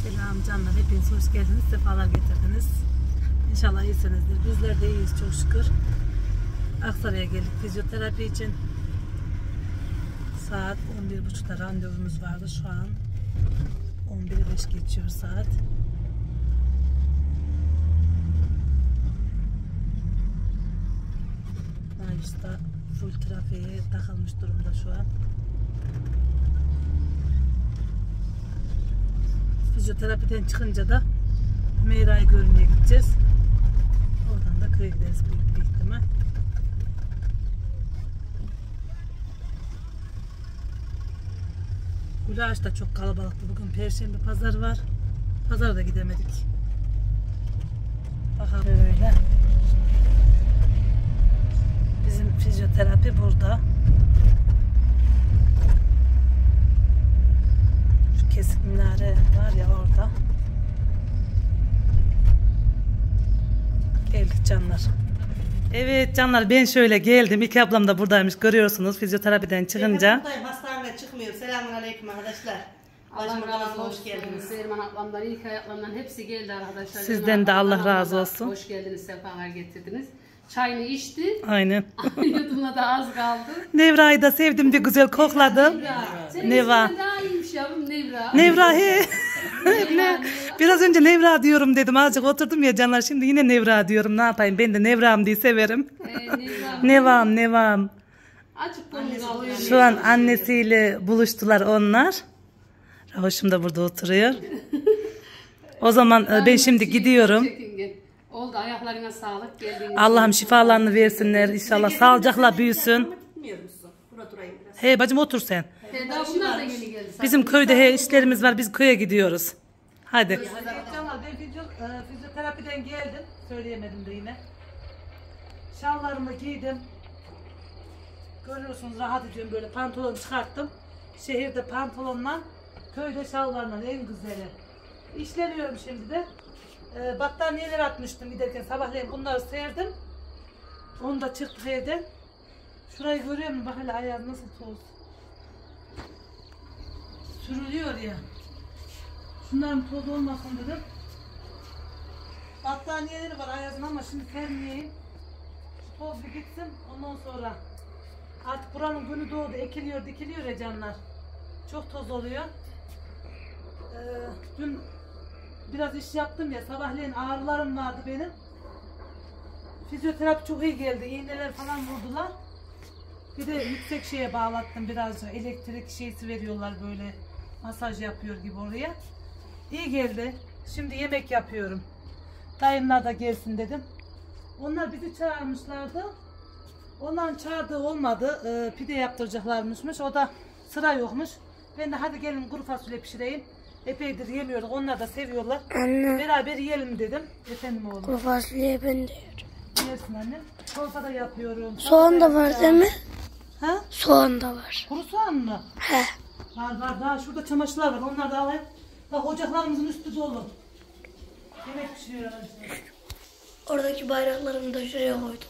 Selam canlar, hepiniz hoş geldiniz, sefalar getirdiniz. İnşallah iyisinizdir. Bizler de iyiyiz çok şükür. Aksaray'a geldik fizyoterapi için. Saat 11.30'da randevumuz vardı. Şu an 11.05 geçiyor saat. Mayıs'ta full trafiğe takılmış durumda şu an. Fizyoterapiden çıkınca da Meyra'yı görmeye gideceğiz. Oradan da köye gideriz büyük bir ihtimal. Gulaş da çok kalabalıktı. Bugün Perşembe pazar var. Pazara da gidemedik. Bakalım böyle. Bizim fizyoterapi burada. Şu kesik minare var ya orada. Geldik canlar. Evet canlar, ben şöyle geldim. İki ablam da buradaymış, görüyorsunuz fizyoterapiden çıkınca. Ben buradayım, hastanede çıkmıyorum. Selamünaleyküm arkadaşlar. Allah razı olsun. Hoş geldiniz. Erman ablamdan, ilk ayaklarından hepsi geldi arkadaşlar. Sizden de Allah razı olsun. Hoş geldiniz, sefalar getirdiniz. Çayını içti. Aynen. Yudumla da az kaldı. Nevra'yı da sevdim, bir güzel kokladım. Senin Neva. ismin daha iyiymiş yavrum, Nevra. Nevra he. Biraz önce Nevra diyorum dedim. Azıcık oturdum ya canlar, şimdi yine Nevra diyorum. Ne yapayım, ben de Nevra'm diye severim. Nevra. Nevam. Açık konuşalım. Şu an annesiyle buluştular onlar. Rahoş'um da burada oturuyor. O zaman ben şimdi gidiyorum. Oldu, ayaklarına sağlık. Allah'ım şifalarını versinler. İnşallah sağlıcakla büyüsün. He bacım, otur sen. Daha bunlar da yeni geldi. Bizim köyde he işlerimiz var. Biz köye gidiyoruz. Hadi. Ben fizyoterapiden geldim. Söyleyemedim de yine. Şallarımı giydim. Görüyorsunuz, rahat ediyorum, böyle pantolon çıkarttım. Şehirde pantolonla, köyde şalvarla, en güzeli. İşleniyorum şimdi de. Battaniyeler atmıştım giderken, sabahleyin bunları serdim. Onu da çıktık evden. Şurayı görüyor musun? Bak hele ayağım nasıl toz. Sürülüyor ya. Şunların toz olmasın dedim. Battaniyeleri var ayazın ama şimdi sermeyeyim. Toz bir gitsin, ondan sonra. Artık buranın günü doğdu, ekiliyor, dikiliyor ya canlar. Çok toz oluyor. Dün biraz iş yaptım ya, sabahleyin ağrılarım vardı benim. Fizyoterapi çok iyi geldi, iğneler falan vurdular. Bir de yüksek şeye bağlattım birazcık, elektrik şeysi veriyorlar, böyle masaj yapıyor gibi oraya. İyi geldi. Şimdi yemek yapıyorum. Dayımlar da gelsin dedim. Onlar bizi çağırmışlardı. Onların çağırdığı olmadı. Pide yaptıracaklarmışmış. O da sıra yokmuş. Ben de hadi gelin kuru fasulye pişireyim. Epeydir yemiyorduk. Onlar da seviyorlar. Anne. Beraber yiyelim dedim. Efendim oğlum. Kuru fasulye ben de yiyorum. Yersin anne. Çorba da yapıyorum. Soğan da var değil mi? Ha? Soğan da var. Kuru soğan mı? He. Var. Daha şurada çamaşırlar var. Onları da alayım. Bak ocaklarımızın üstü dolu. Yemek pişiriyorlar işte. Oradaki bayraklarımı da şuraya koydum.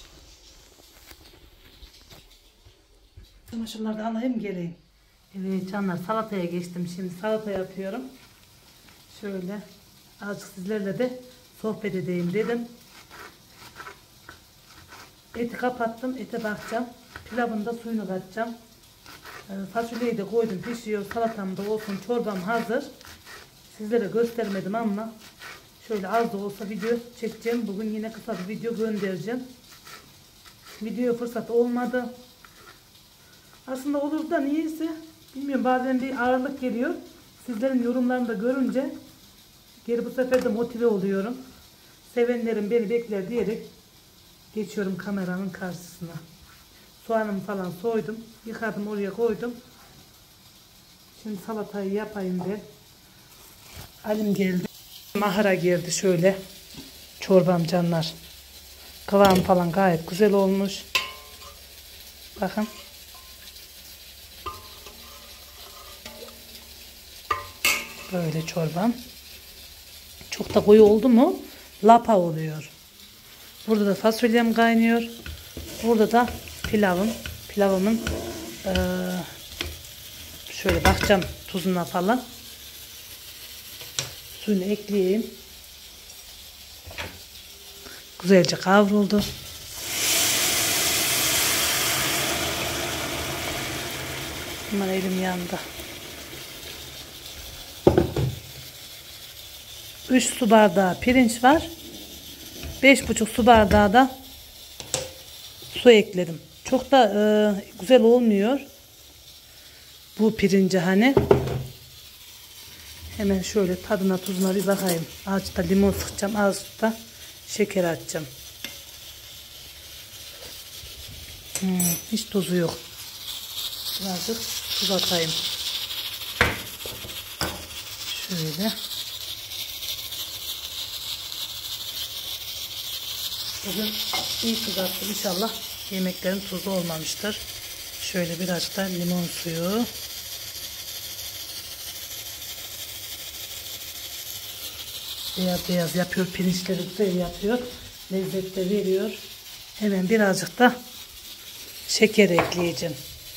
Çamaşırları da alayım geleyim. Evet canlar, salataya geçtim. Şimdi salata yapıyorum. Şöyle azıcık sizlerle de sohbet edeyim dedim. Eti kapattım. Ete bakacağım. Pilavın da suyunu katacağım. Fasulyeyi de koydum, pişiyor. Salatam da olsun. Çorbam hazır. Sizlere göstermedim ama şöyle az da olsa video çekeceğim. Bugün yine kısa bir video göndereceğim. Video fırsat olmadı. Aslında olur da niyeyse bilmiyorum, bazen bir ağırlık geliyor. Sizlerin yorumlarını da görünce geri bu sefer de motive oluyorum. Sevenlerim beni bekler diyerek geçiyorum kameranın karşısına. Soğanımı falan soydum. Yıkadım, oraya koydum. Şimdi salatayı yapayım ben. Alim geldi. Mahara geldi şöyle. Çorbam canlar. Kıvam falan gayet güzel olmuş. Bakın. Böyle çorbam. Çok da koyu oldu mu lapa oluyor. Burada da fasulyem kaynıyor. Burada da pilavım. Pilavımın şöyle bakacağım tuzuna falan. Suyunu ekleyeyim. Güzelce kavruldu. Hemen elim yandı. 3 su bardağı pirinç var. 5,5 su bardağı da su ekledim. Çok da güzel olmuyor. Bu pirinci hani. Hemen şöyle tadına tuzuna bir bakayım. Azıcık da limon sıkacağım. Azıcık da şeker atacağım. Hiç tuzu yok. Birazcık tuz atayım. Şöyle. Bugün iyi tuz attım. İnşallah yemeklerin tuzu olmamıştır. Şöyle birazcık da limon suyu. Beyaz beyaz yapıyor. Pirinçleri güzel yapıyor. Lezzet de veriyor. Hemen birazcık da şeker ekleyeceğim.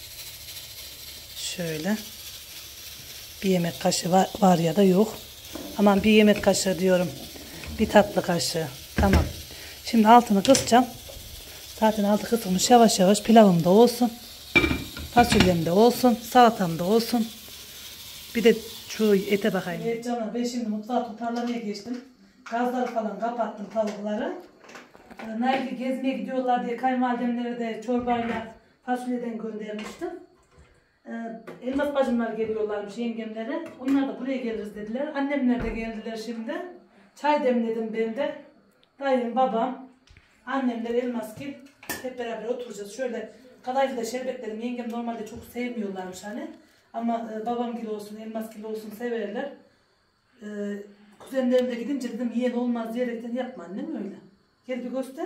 Şöyle. Bir yemek kaşığı var ya da yok. Aman bir yemek kaşığı diyorum. Bir tatlı kaşığı. Tamam. Şimdi altını kısacağım. Zaten altı kısılmış. Yavaş yavaş pilavım da olsun. Fasulyem de olsun. Salatam da olsun. Bir de şu ete bakayım. Evet canım, ben şimdi mutfağı toparlamaya geçtim. Gazları falan kapattım, tavukları. Nerede gezmeye gidiyorlar diye kayınvalidemlere de çorbayla fasulyeden göndermiştim. Elmas bacımlar geliyorlarmış, yengemlere. Onlar da buraya geliriz dediler. Annemler de geldiler şimdi. Çay demledim ben de. Dayım, babam, annemler, Elmasgil hep beraber oturacağız. Şöyle kadayıfı da şerbetledim. Yengem normalde çok sevmiyorlarmış hani. Ama babamgil olsun, Elmasgil olsun severler. Kuzenlerim de gidince dedim yiyen olmaz diyerekten yapma annem öyle. Gel bir göster.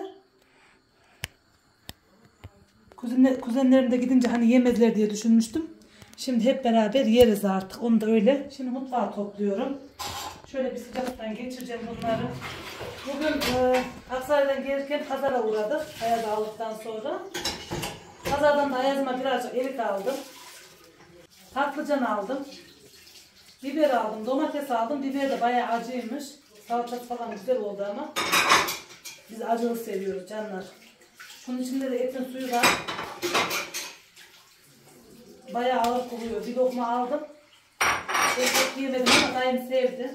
Kuzenlerim de gidince hani yemezler diye düşünmüştüm. Şimdi hep beraber yeriz artık. Onu da öyle. Şimdi mutfağı topluyorum. Şöyle bir sıcaktan geçireceğim bunları. Bugün Aksaray'dan gelirken pazara uğradık. Ayaz aldıktan sonra. Pazardan da Ayaz'ıma birazcık erik aldım. Patlıcan aldım. Biber aldım. Domates aldım. Biber de bayağı acıymış. Salatası falan güzel oldu ama. Biz acılı seviyoruz canlar. Şunun içinde de etin suyu var. Bayağı ağır kokuyor. Bir lokma aldım. Ekmek yemedim ama dayım sevdi.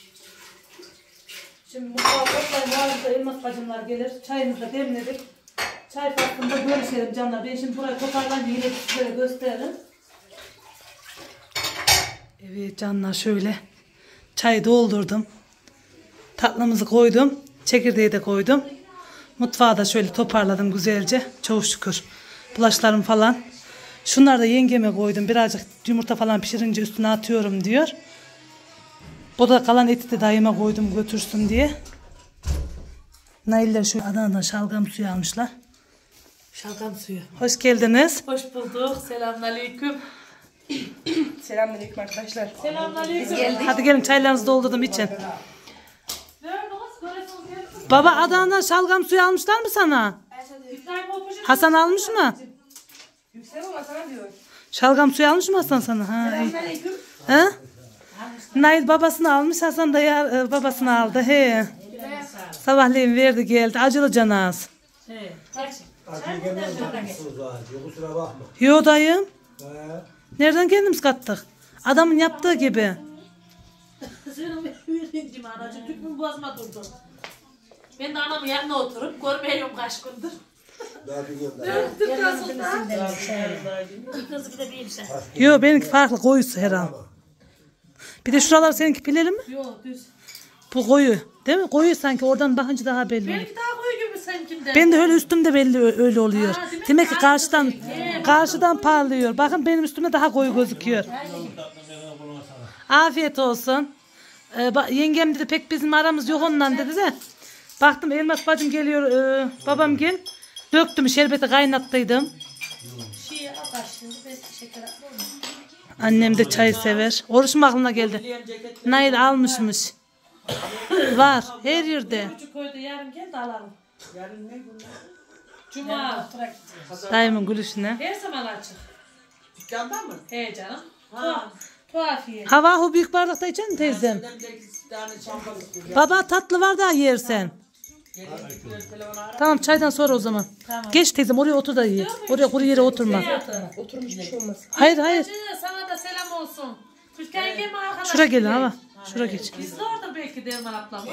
Şimdi mutfağa toplayın. Yarın da Elmas bacımlar gelir. Çayımızı da demledik. Çay faslında görüşelim canlar. Ben şimdi burayı toparlayınca yine sizlere gösteririm. Evet canlar, şöyle çayı doldurdum. Tatlımızı koydum. Çekirdeği de koydum. Mutfağı da şöyle toparladım güzelce. Çok şükür. Bulaşlarım falan. Şunları da yengeme koydum. Birazcık yumurta falan pişirince üstüne atıyorum diyor. Bu da kalan eti de dayıma koydum götürsün diye. Nailler şu Adana'dan şalgam suyu almışlar. Şalgam suyu. Hoş geldiniz. Hoş bulduk. Selamünaleyküm. Selamünaleyküm arkadaşlar. Selamünaleyküm. Hadi gelin, çaylarınızı doldurdum için. Baba Adana'dan şalgam suyu almışlar mı sana? Hasan almış mı? Yüksel ama sana diyor. Şalgam suyu almış mı Hasan sana? Ha, iyi. Ha? Nail babasını almış, Hasan da babasını aldı. He. Sabahleyin verdi geldi. Acılı canaz. Kusura bakma. Yo dayım. Nereden kendimiz kattık? Adamın yaptığı gibi. Tüpün boğazıma durdu. Ben de anamın yanına oturup görmüyorum kaç gündür. Yo benimki farklı, koyusu herhalde. Bir de şuralar seninki pileli mi? Yok düz. Bu koyu. Değil mi? Koyu sanki, oradan bakınca daha belli oluyor. Benimki daha koyu gibi seninkinden. Ben de öyle üstümde belli öyle oluyor. Demek ki karşıdan parlıyor. Bakın benim üstümde daha koyu gözüküyor. Afiyet olsun. Yengem dedi pek bizim aramız yok ondan dedi de. Baktım Elmas bacım geliyor, babam gel. Döktüm, şerbeti kaynattıydım. Annem de çay sever. Oruç mu aklına geldi? Nail almışmış. Var her yerde. Köyde yarın gel de alalım. Yarın ne günler? Cuma. Dayımın gülüşüne. Her zaman açık. Dükkanda mı? He canım. Tuhafiye. Hava o büyük bardakta içer mi teyzem? Baba tatlı var da yersen. Tamam çaydan sonra o zaman. Tamam. Geç teyzem oraya otur da ye. Oraya kuru yere oturma. Hayır hayır. Hacı, sana da selam olsun. Türkan yenge arkadaş. Şura gelin ama. Şura geç. Biz de orada belki Derman ablam.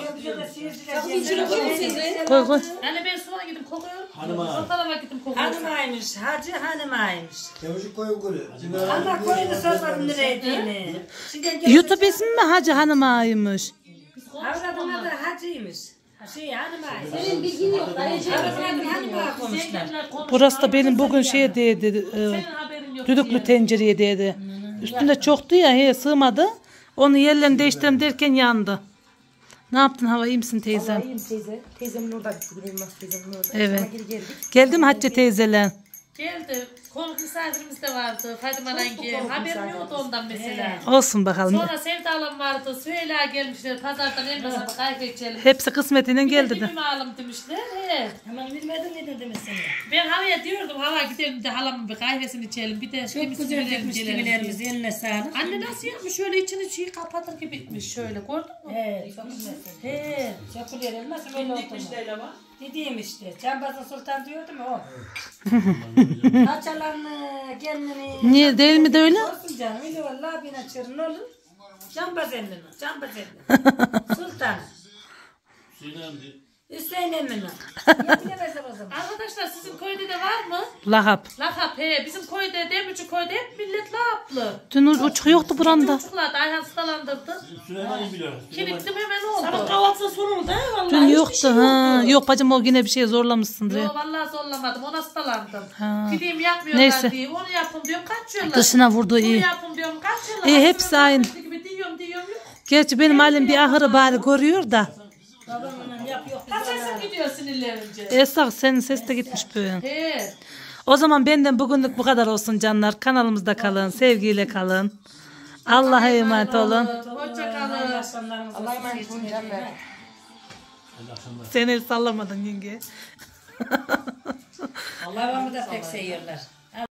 Koy koy. Yani ben soğan gidip kokuyorum. Hanıma. O tarafa gidip kokuyorum. Hanımaymış, hacı hanımaymış. Çavuş koyun gülü. Allah koyunu sormadım nereye ettiğini. Şimdi YouTube ismi mi Hacı Hanım'aymış? avradın adı hacıymış. Hanımaymış. Senin bilgin yok. Avradın hanıma koymuşlar. Zenginler konuşuyor. Burası da benim bugün şey dedi. Senin haberin yok. Düdüklü tencereye dedi. Üstünde çoktu ya he sığmadı. Onu yerlerini değiştirelim derken yandı. Ne yaptın Hava iyi misin teyzem? İyiyim teyze. Teyzemin orada bugün Elmas teyzemin orada. Evet. Sonra geri geldik. Geldi mi Hatice teyzeler? Geldi. Konuk misafirimiz de vardı. Fadime Hangi. Haberim yoktu ondan mesela. Olsun bakalım. Sonra Sevda Hanım vardı. Süheyla gelmişler. Pazardan elmasını kahve içelim. Hepsi kısmetiyle geldi de. Bir alım demişler. He. Hemen bilmedin ne dedim seni. Ben havaya diyordum hava gidelim de halamın bir kahvesini içelim. Bir de Çok güzel dikmiş gibilerimiz eline sağlık. Anne nasıl yapmış şöyle içini çiğ kapatır gibi bitmiş şöyle gördün mü? He, çok güzel. He. Yapılıyor elmas öyle oldu mu? Dediğim işte. Cambazın Sultan diyordu mu o? Açalanı, kendini. Niye değil mi de öyle? Olsun canım. Öyle vallahi bin açır ne olur? Cambaz emmini. Cambaz emmini. Sultan. Hüseyin emmini. Yetinemezler o zaman. Arkadaşlar sizin köyde de var mı? Lahap. Lakap he. Bizim köyde Demirci köyde hep millet lakaplı. Dün uçuk yoktu buranda. Çocuklar Ayhan hastalandırdı. Süleyman'ı biliyor. Kilittim hemen oldu. Kahvaltı sonunda vallahi. Dün yoktu ha. Yok bacım o yine bir şey zorlamışsın diye. Yo vallahi zorlamadım. Ona hastalandım. Ha. Gideyim yapmıyorlar Neyse. diye. Onu yapın diyorum kaçıyorlar. Dışına vurdu Bunu iyi. yapın diyorum kaçıyorlar. İyi, hepsi Aslında aynı. böyle gibi diyorum yok. Gerçi benim halim bir ahırı bari görüyor da. Babamla yapıyor. Ha sesim gidiyor sinirlenince. Esra senin ses de gitmiş böyle. He. O zaman benden bugünlük bu kadar olsun canlar. Kanalımızda kalın. Sevgiyle kalın. Allah'a emanet olun. Hoşça kalın. Allah'a emanet olun canlar. Sen el sallamadın yenge. Babamı da pek seviyorlar.